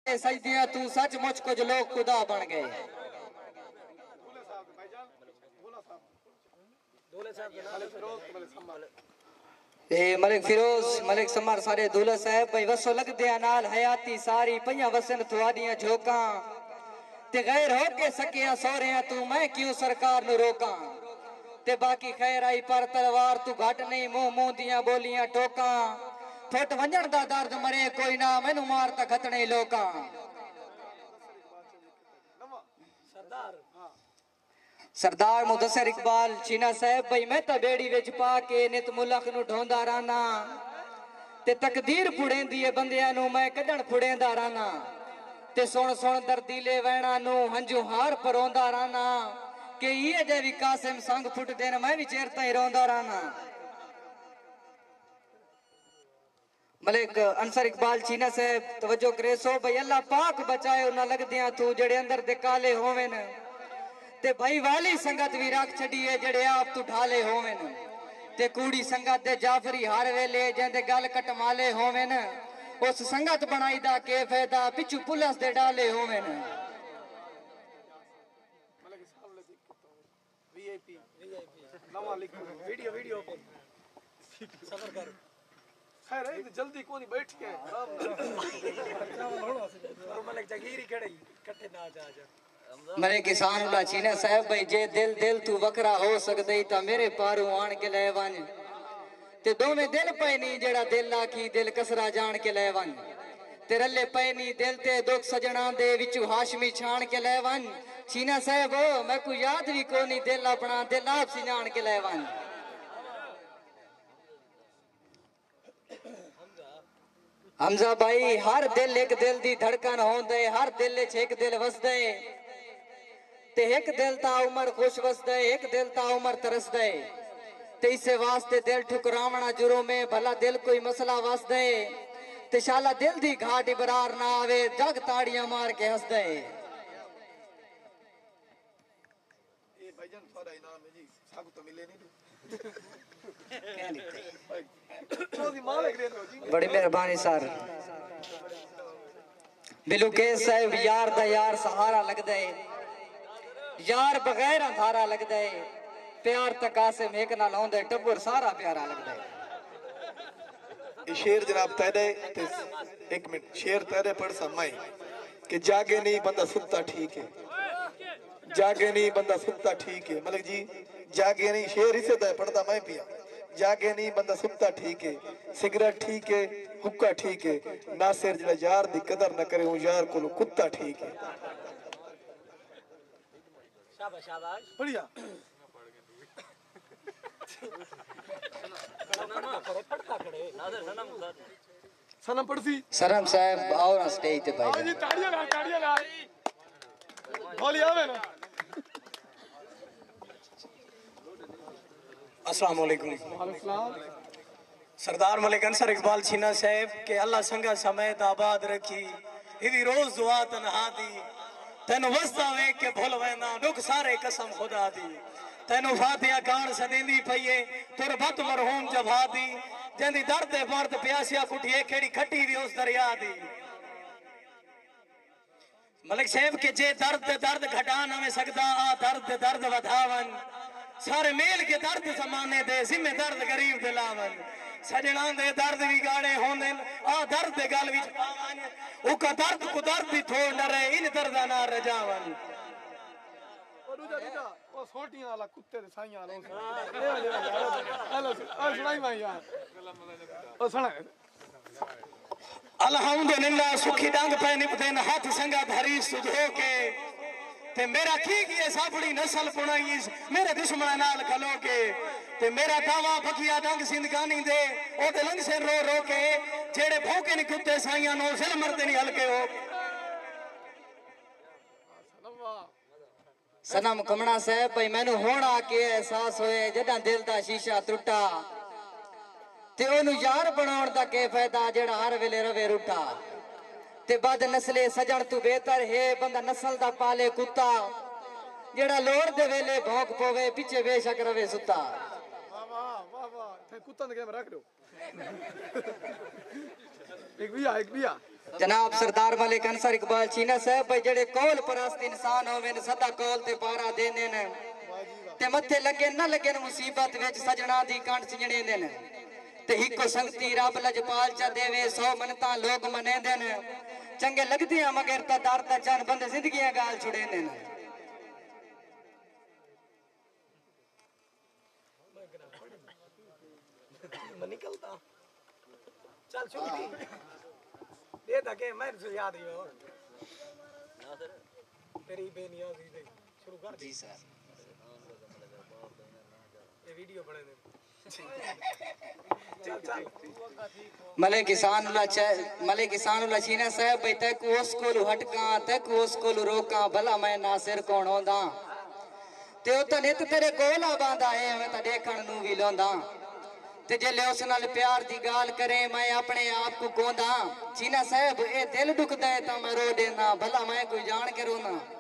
सजदियां तू सचमुच कुछ लोग खुदा बन गए। मलिक फिरोज मलिक समर सारे दूल्हा साहब भाई वसो लगदे नाल हयाती सारी पइया वसन थवादियां झोकां ते गैर हो के सकिया सोहरिया तू मैं क्यों सरकार नु रोकां ते बाकी खैर आई पर तलवार तू घट नहीं मुंह मुंह दियां बोलियां टोकां फुट वंजण दा दर्द मरे कोई ना मैनू मार ता खतने लोकां। सरदार मुदस्सिर इकबाल चीना साहब भाई मैं तो बेड़ी विच पा के नित मुलख नु ढोंदा रहना ते तकदीर फुड़ेंदी है बंदियां नु मैं कढण फुड़ेंदा रहना ते सुन सुन दर्दीले वैणा नु हंजू हार परोंदा रहना के ये जे भी कासिम संग फुट देन मैं भी चेर ताई रोंदा रहना। मलिक अंसर इकबाल चीना साहब तवज्जो करे सो भाई अल्लाह पाक बचाए उन्हां लगदियां तू जेड़े अंदर दे काले होवेन ते भाई वाली संगत भी रख छड़ी है जेड़े आप तू ढाले होवेन ते कूड़ी संगत दे जाफरी हर वेले जेंदे गल कटमाले होवेन उस संगत बनाई दा के फायदा पिछू पुलिस दे डाले होवेन। वीआईपी नवा लिखो वीडियो वीडियो सबर कर खैर है जल्दी कोनी बैठ के मलिक जगीरी खड़े कट्टे ना जा मेरे किसान उला चीना साहब भाई जे दिल दिल तू वकरा हो सकदे ता मेरे पारू आन के ले वन ते दोवें दिल पे नहीं जेड़ा दिल आखी दिल कसरा जान के ले वन ते रले पे नहीं दिल ते दुख सजना दे विचू हाशमी छान के ले वन चीना साहब मैं को याद भी कोनी दिल अपना दिल आप सिजान के ले वन। हमजा भाई हर दिल एक दिल दी धड़कन होंदे हर दिल च एक दिल वसदे ते एक दिल ता उमर खुश वसदे एक दिल ता उमर तरसदे ते इसे वास्ते दिल ठुकरावना जुरो में भला दिल कोई मसला वसदे ते शाला दिल दी घाट इबरार ना आवे जग ताड़ियां मार के हंसदे। ये भाईजान थोड़ा इनाम है जी सागु तो मिले नहीं बड़ी मेहरबानी सर बिलू के साहब यार दा यार सहारा लगदा है यार बगैर अंधारा लगदा है प्यार तक कासिम एक ना लाउंदे टब्बर सारा प्यारा लगदा है। शेर जनाब तैदे एक मिनट शेर तैदे पढ़ समाई कि जागे नहीं बंदा सुत्ता ठीक है जागे नहीं बंदा सुत्ता ठीक है मलिक जी जागे नहीं शेर इसे तय पढ़ता मैं पिया जागे नहीं बंदा सुत्ता ठीक है सिगरेट ठीक है हुक्का ठीक है नासिर जड़ा यार दी कदर न करे यार को कुत्ता ठीक है। शाबाश शाबाश बढ़िया सनम पड़सी सरम साहब आओ ना स्टेज पे भाई जी ताड़ियां ला बोली आवे ना। अस्सलाम वालेकुम सरदार मलिक अंसर इकबाल चीना साहब के अल्लाह संगा समेत आबाद रखी इदी रोज दुआ तन्हा दी तेन वस्ता वेख के भूल वेंदा दुख सारे कसम खुदा दी तेन फातिहा कान सदेंदी पईए तुर बत मरहूम जभा दी जेंदी दर्द मर्द प्यासिया कुटिए केड़ी खट्टी दी उस दरिया दी। मलिक साहब के जे दर्द दर्द घटा न में सकदा आ दर्द दर्द वधावन सारे मेल के दर्द जमाने दे जिम्मे दर्द गरीब दिलावन सजना दे दर्द भी गाड़े होंदे आ दर्द दे गल विच पावन उका दर्द को दर्द भी थोड़ न रहे इन दर्द ना रजावन। ओ दूजा ओ सोटियां वाला कुत्ते दे साईयां वाला हेलो सुनाई मैं यार ओ सुना अल्हम्दुलिल्लाह सुखी डांग पे निपते न हाथ संगा धरी सुधो के ते मेरा ठीक ये साफड़ी नस्ल पुणाई मेरे दुश्मन नाल खलो के ते मेरा दावा बकिया डंग जिंदगानी दे ओ ते लंग से रो रो के जेड़े भौके नि कुत्ते साईयां नो सिल मरते नि हल्के हो। सनम कमना साहब भाई मैनू हुण आके एहसास होए जदा दिल दा शीशा टुटा ते ओनू यार बनाउण दा के फायदा जेड़ा हर वेले रवे रुटा ते बद नस्ले सजण तू बेहतर है बंदा नस्ल दा पाले कुत्ता जेड़ा लोड़ दे वेले भौंक पवे पीछे बेशक रवे सुता। वाह वाह वाह थे कुत्ता ने के रख दो एक बिया जनाब सरदार मलिक अंसर इकबाल चीना साहब भाई जेड़े कौल परस्त इंसान होवे ने सदा कौल ते पारा देंदे ने ते मथे लगे न लगे मुसीबत विच सजना दी कंठ चिजणे ने ते हिको संगती रब लजपाल चा देवे 100 मनता लोग मनेंदे ने चंगे लगदे हैं मगर ता दर ता चन बंदे जिंदगियां गाल छुड़ेंदे ने निकलता चल शुरू दे तके मैं याद ही हो तेरी बेनियाजी दे शुरू कर जी सर ये वीडियो बने दे चल चल मले किसान उल्ला चीना साहब भाई तक उस कोलू हटका तक उस कोलू रोका भला मैं नासिर कौन होंदा ते ओ तो नित तेरे कोला बांदा है मैं ता देखण नू भी लोंदा ते जे ले उस नाल प्यार दी गाल करे मैं अपने आप को कोंदा चीना साहब ए दिल दुखदा है ता मैं रो देना भला मैं कोई जान के रोना